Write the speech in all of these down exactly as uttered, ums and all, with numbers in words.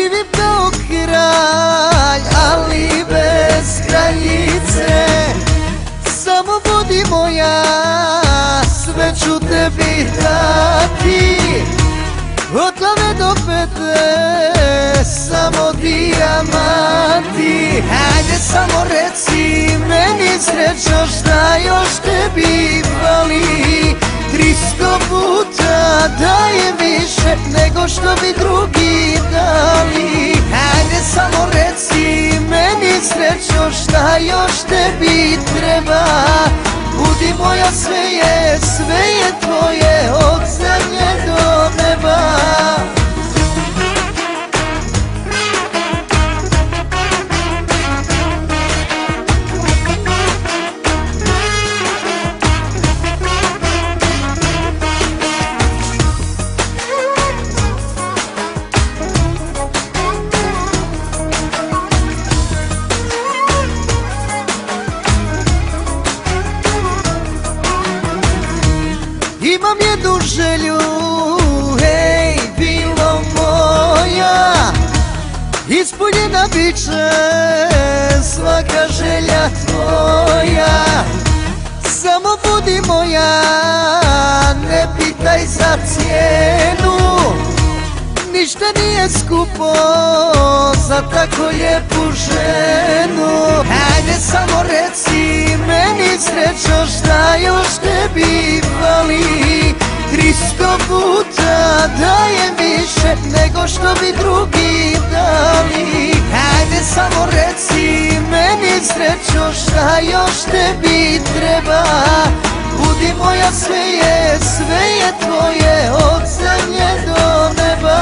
živim kao kralj, ali bez kraljice. Samo budi moja, sve ću tebi dati, od glave do pete, samo dijamanti. Hajde samo reci meni srećo, šta još tebi fali? Tristo puta dajem više nego što bi drugi dali. Hajde samo reci meni srećo, šta još tebi treba? Budi moja, sve je, sve je tvoje, od zemlje do neba. Imam jednu želju, hej, bilo moja, ispunjena bit će svaka želja tvoja. Samo budi moja, ne pitaj za cijenu, ništa nije skupo za tako lijepu ženu. Hajde samo reci meni srećo, šta još tebi fali? Tristo puta dajem više nego što bi drugi dali. Hajde samo reci meni srećo, šta još tebi treba? Budi moja, sve je, sve je tvoje, od zemlje do neba.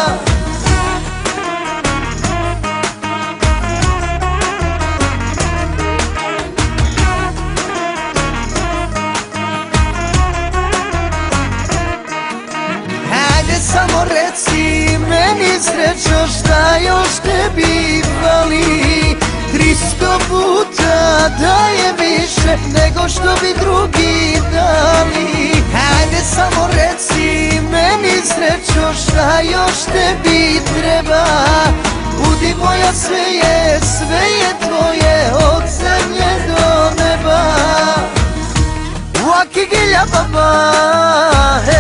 Samo reci meni srećo, šta još tebi fali? Tristo puta dajem više nego što bi drugi dali. Hajde samo reci meni srećo, šta još tebi treba? Budi moja, sve je, sve je tvoje, od zemlje do neba. Wakigilja baba,